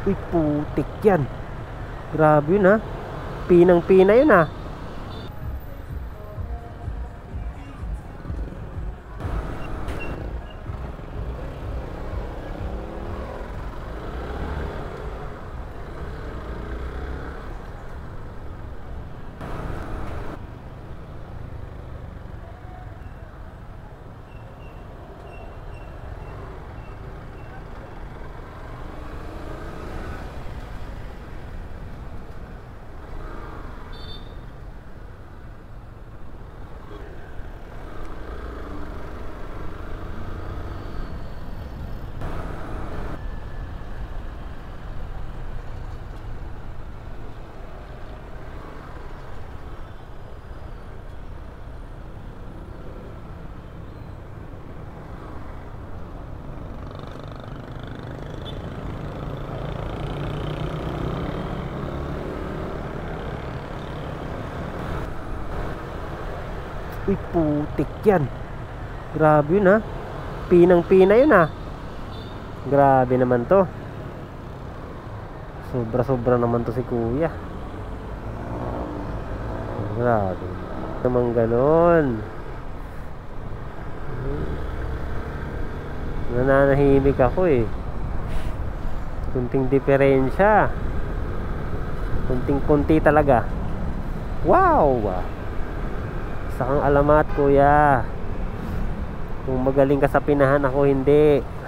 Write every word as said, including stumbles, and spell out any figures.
Uy, putik yan. Grabe yun ha. Pinang-pina yun ha. Uy, putik yan. Grabe yun ha. Pinang-pina yun ha. Grabe naman to. Sobra-sobra naman to si kuya. Grabe naman ganon. Nananahimik ako eh. Kunting diferensya. Kunting-kunti talaga. Wow! Isa kang alamat kuya. Kung magaling ka sa pinahan, ako hindi.